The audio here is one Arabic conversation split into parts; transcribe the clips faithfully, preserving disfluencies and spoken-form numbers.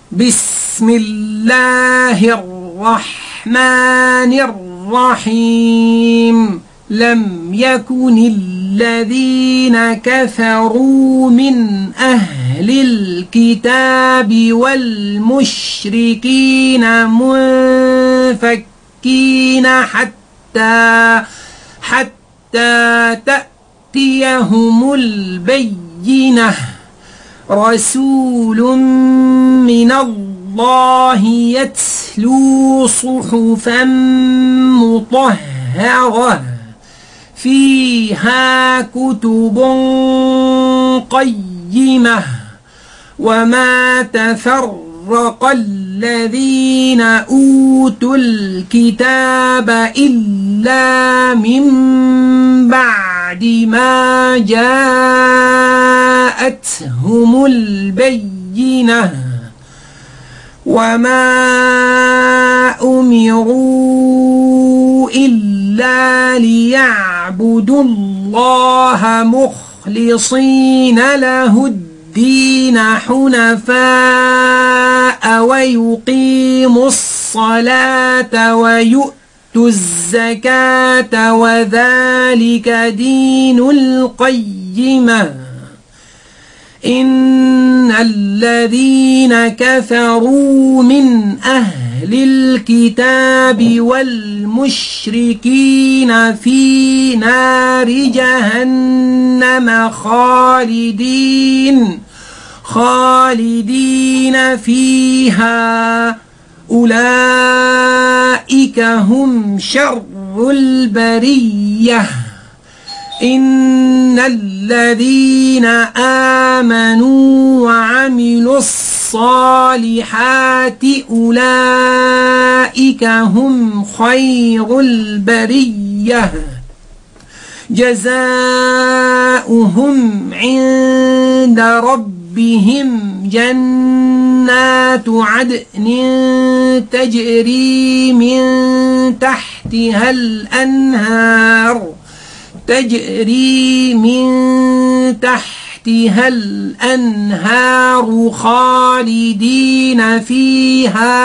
بسم الله الرحمن الرحيم لم يكن الذين كفروا من أهل الكتاب والمشركين منفكين حتى حتى تأتيهم البينة رسول من الله يتلو صحفا مطهرة فيها كتب قيمة وما تفرق الذين أوتوا الكتاب إلا من بعد ما جاءتهم البينة وما أمروا إلا ليعبدوا الله مخلصين له الدين حنفاء ويقيموا الصلاة ويؤتوا الزكاة وذلك دين القيمة إن الذين كفروا من أهل الكتاب والمشركين في نار جهنم خالدين خالدين فيها أولئك هم شر البرية إن الذين آمنوا وعملوا الصالحات أولئك هم خير البرية جزاؤهم عند ربهم جنات عدن تجري من تحتها الأنهار تجري من تحتها الأنهار خالدين فيها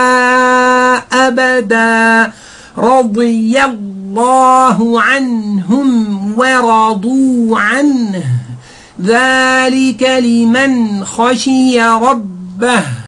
أبدا رضي الله عنهم ورضوا عنه ذلك لمن خشي ربه.